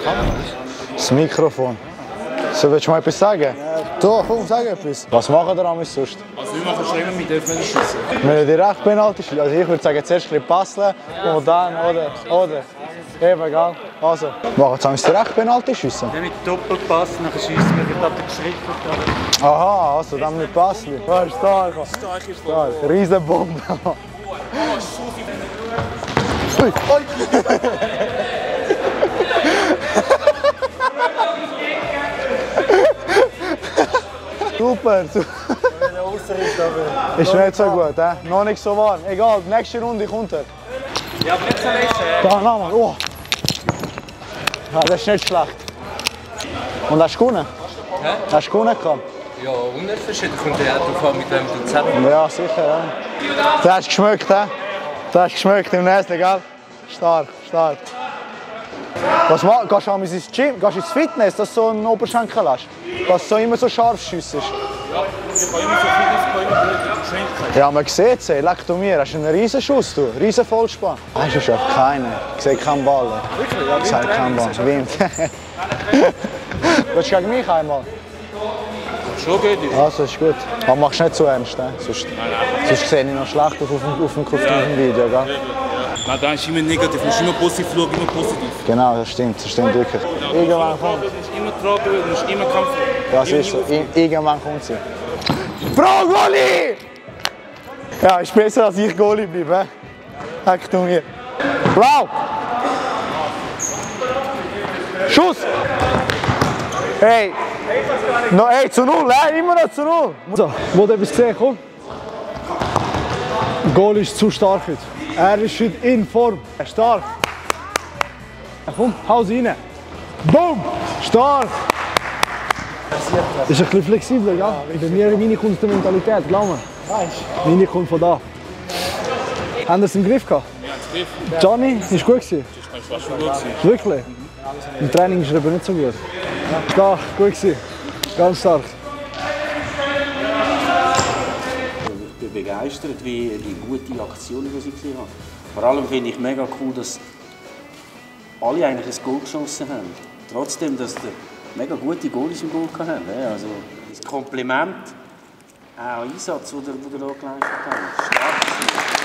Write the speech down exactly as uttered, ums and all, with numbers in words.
Das Mikrofon. So, willst du mal etwas sagen? Ja. So, komm, sag etwas. Was machen wir sonst? Also wir machen schon immer, wir dürfen nicht schiessen. Wir müssen direkt Penalty schießen. Also ich würde sagen, zuerst ein bisschen passeln und dann, oder? Oder? Eben, egal. Also, machen wir jetzt direkt Penalty schiessen? Dann mit Doppelpass, nachher schiessen wir mit der Schritt. Aha, also dann mit Passli. Ja, ist stark. Stark ist stark. Riesenbombe. Ui. Super, super. Ist nicht so gut, he? Noch nicht so warm. Egal, die nächste Runde kommt er. Ja, aber nicht so leicht. Da, na, Mann. Oh. Ja, das ist nicht schlecht. Und hast du gewonnen? Hä? Hast du gewonnen gehabt? Ja, unverschieden kommt der Auto mit wem du zusammen. Ja, sicher, ja. Du hast geschmeckt, he? Du hast geschmeckt im Näschen, gell? Stark, stark. Was machst du? Gehst du einmal ins Gym? Gehst du ins Fitness, dass du so einen Oberschenkel hast? Dass du so immer so scharf schiessest? Ja, ich kann immer so viel, ich kann immer blöde Geschwindigkeit. Ja, man sieht es, leck du mir, hast du einen riesen Schuss, du, riesen Vollspann. Hast du schon keinen? Ich sehe keinen Ball. Wirklich? Ja, ich sehe keinen Ball. Wind. Willst du gegen mich einmal? Schon geht es. Also, ist gut. Aber machst du nicht zu ernst, ne? Sonst, nein, nein. Sonst sehe ich noch schlecht auf, auf, dem, auf, dem, auf ja. dem Video, gell? Nein, da ist immer negativ, du musst immer positiv schauen, immer positiv. Genau, das stimmt, das stimmt wirklich. Ja, irgendwann kommt Du musst immer tragen, du musst immer kämpfen. Das ist so, Ir irgendwann kommt sie. Bro, Goalie! Ja, ist besser, als ich Goalie bleibe. Heck du mir. Blau! Schuss! Hey! No, hey, zu null, hey, immer noch zu null! So, wo du etwas gesehen, komm. Goal ist zu stark heute. Er ist heute in Form. Stark. Ja, komm, hau sie rein. Boom! Stark! Ist ein bisschen flexibler, gell? Bei mir meine kommt die Mentalität, glaub mir. Meine kommt von da. Haben Sie es im Griff gehabt? Ja, im Griff. Johnny, ist gut gewesen? Das war schon gut gewesen. Wirklich? Im Training ist er aber nicht so gut. Stark, gut gewesen. Ganz stark. Ich bin begeistert, wie die gute Aktionen, die sie gesehen haben. Vor allem finde ich mega cool, dass alle eigentlich ein Goal geschossen haben. Trotzdem, dass die mega gute Goalies im Goal hatten. Also das Kompliment, auch Einsatz, den ihr hier geleistet habt. Stark.